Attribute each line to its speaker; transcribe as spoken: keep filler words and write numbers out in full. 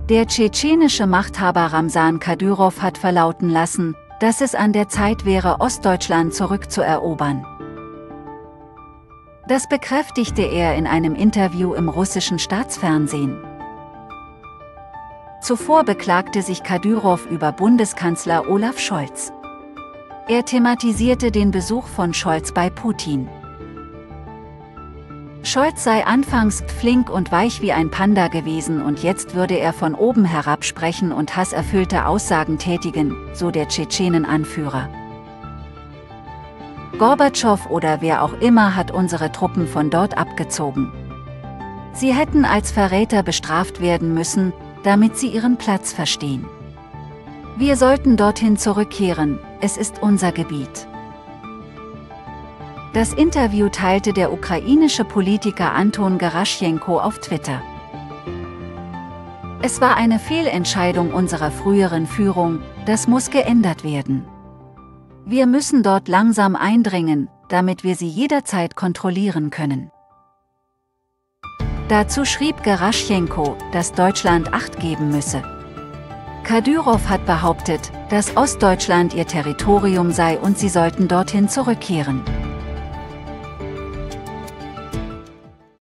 Speaker 1: Der tschetschenische Machthaber Ramsan Kadyrow hat verlauten lassen, dass es an der Zeit wäre, Ostdeutschland zurückzuerobern. Das bekräftigte er in einem Interview im russischen Staatsfernsehen. Zuvor beklagte sich Kadyrow über Bundeskanzler Olaf Scholz. Er thematisierte den Besuch von Scholz bei Putin. Scholz sei anfangs flink und weich wie ein Panda gewesen und jetzt würde er von oben herab sprechen und hasserfüllte Aussagen tätigen, so der Tschetschenen-Anführer. Gorbatschow oder wer auch immer hat unsere Truppen von dort abgezogen. Sie hätten als Verräter bestraft werden müssen, damit sie ihren Platz verstehen. Wir sollten dorthin zurückkehren, es ist unser Gebiet. Das Interview teilte der ukrainische Politiker Anton Geraschenko auf Twitter. Es war eine Fehlentscheidung unserer früheren Führung, das muss geändert werden. Wir müssen dort langsam eindringen, damit wir sie jederzeit kontrollieren können. Dazu schrieb Geraschenko, dass Deutschland Acht geben müsse. Kadyrow hat behauptet, dass Ostdeutschland ihr Territorium sei und sie sollten dorthin zurückkehren.